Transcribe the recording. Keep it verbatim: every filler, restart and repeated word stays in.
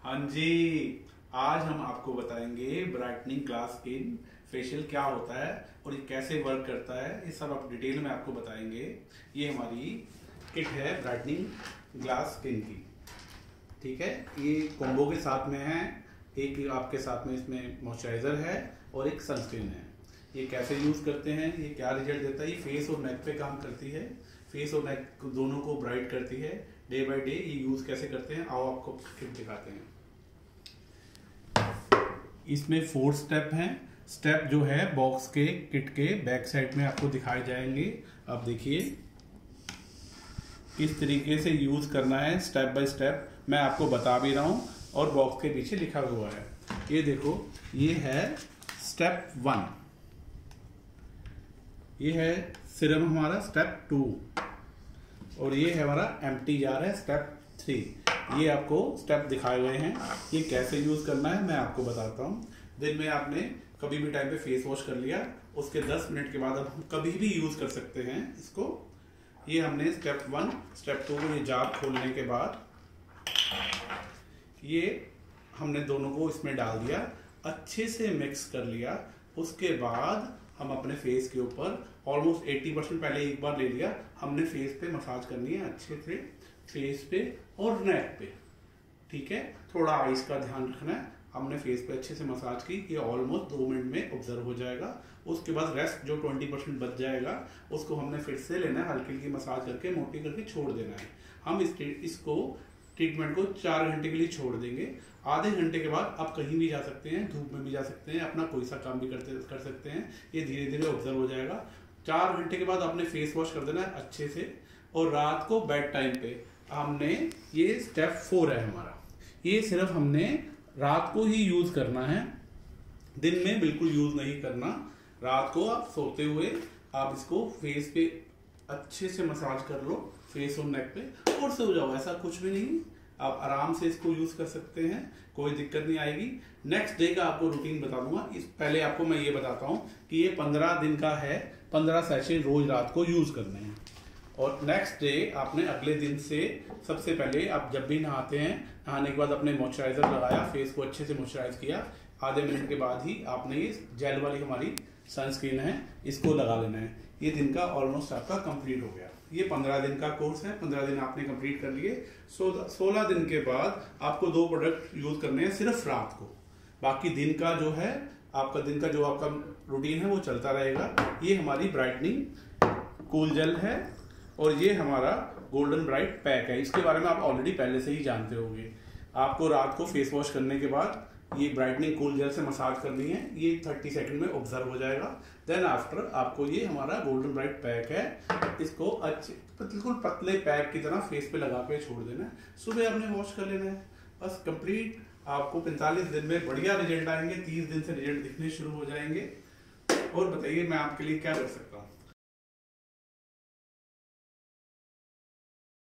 हाँ जी, आज हम आपको बताएंगे ब्राइटनिंग ग्लास स्किन फेशियल क्या होता है और ये कैसे वर्क करता है। ये सब आप डिटेल में आपको बताएंगे। ये हमारी किट है ब्राइटनिंग ग्लास स्किन की, ठीक है। ये कॉम्बो के साथ में है। एक आपके साथ में इसमें मॉइस्चराइजर है और एक सनस्क्रीन है। ये कैसे यूज करते हैं, ये क्या रिजल्ट देता है। ये फेस और नेक पे काम करती है, फेस और नेक दोनों को ब्राइट करती है डे बाय डे। ये यूज कैसे करते हैं आओ आपको किट दिखाते हैं। इसमें फोर स्टेप हैं। स्टेप जो है बॉक्स के किट के बैक साइड में आपको दिखाए जाएंगे। आप देखिए किस तरीके से यूज करना है, स्टेप बाय स्टेप मैं आपको बता भी रहा हूं और बॉक्स के पीछे लिखा हुआ है। ये देखो, ये है स्टेप वन, ये है सिरम हमारा स्टेप टू और ये है हमारा एम्प्टी जार है स्टेप थ्री। ये आपको स्टेप दिखाए हुए हैं। ये कैसे यूज करना है मैं आपको बताता हूँ। दिन में आपने कभी भी टाइम पे फेस वॉश कर लिया, उसके दस मिनट के बाद अब हम कभी भी यूज कर सकते हैं इसको। ये हमने स्टेप वन स्टेप टू को ये जार खोलने के बाद ये हमने दोनों को इसमें डाल दिया, अच्छे से मिक्स कर लिया। उसके बाद हम अपने फेस के ऊपर ऑलमोस्ट अस्सी परसेंट पहले एक बार ले लिया हमने, फेस पे मसाज करनी है अच्छे से, फेस पे और नेक पे, ठीक है। थोड़ा आइस का ध्यान रखना है। हमने फेस पे अच्छे से मसाज की, ये ऑलमोस्ट दो मिनट में ऑब्जर्व हो जाएगा। उसके बाद रेस्ट जो बीस परसेंट बच जाएगा उसको हमने फिर से लेना है, हल्की हल्की मसाज करके मोटी करके छोड़ देना है। हम इस इसको ट्रीटमेंट को चार घंटे के लिए छोड़ देंगे। आधे घंटे के बाद आप कहीं भी जा सकते हैं, धूप में भी जा सकते हैं, अपना कोई सा काम भी करते कर सकते हैं। ये धीरे धीरे ऑब्जर्व हो जाएगा। चार घंटे के बाद आपने फेस वॉश कर देना है अच्छे से। और रात को बेड टाइम पे हमने, ये स्टेप फोर है हमारा, ये सिर्फ हमने रात को ही यूज करना है, दिन में बिल्कुल यूज नहीं करना। रात को आप सोते हुए आप इसको फेस पे अच्छे से मसाज कर लो, फेस और नेक पे, और सो जाओ। ऐसा कुछ भी नहीं, आप आराम से इसको यूज कर सकते हैं, कोई दिक्कत नहीं आएगी। नेक्स्ट डे का आपको रूटीन बता दूंगा। इस पहले आपको मैं ये बताता हूँ कि ये पंद्रह दिन का है, पंद्रह सैशे रोज रात को यूज करने हैं। और नेक्स्ट डे आपने अगले दिन से सबसे पहले आप जब भी नहाते हैं, नहाने के बाद अपने मॉइस्चराइजर लगाया, फेस को अच्छे से मॉइस्चराइज किया, आधे मिनट के बाद ही आपने ये जेल वाली हमारी सनस्क्रीन है इसको लगा लेना है। ये दिन का ऑलमोस्ट आपका कंप्लीट हो गया। ये पंद्रह दिन का कोर्स है, पंद्रह दिन आपने कंप्लीट कर लिए। सोलह दिन के बाद आपको दो प्रोडक्ट यूज करने हैं सिर्फ रात को। बाकी दिन का जो है आपका दिन का जो आपका रूटीन है वो चलता रहेगा। ये हमारी ब्राइटनिंग कूल जेल है और ये हमारा गोल्डन ब्राइट पैक है। इसके बारे में आप ऑलरेडी पहले से ही जानते होंगे। आपको रात को फेस वॉश करने के बाद ये ब्राइटनिंग कूल जेल से मसाज करनी है। ये तीस सेकंड में ऑब्जर्व हो जाएगा। देन आफ्टर आपको ये हमारा गोल्डन ब्राइट पैक है, इसको अच्छे बिल्कुल पतले पैक की तरह फेस पे लगा के छोड़ देना है। सुबह आपने वॉश कर लेना है, बस कंप्लीट। आपको पैंतालीस दिन में बढ़िया रिजल्ट आएंगे, तीस दिन से रिजल्ट दिखने शुरू हो जाएंगे। और बताइए मैं आपके लिए क्या कर सकता हूँ।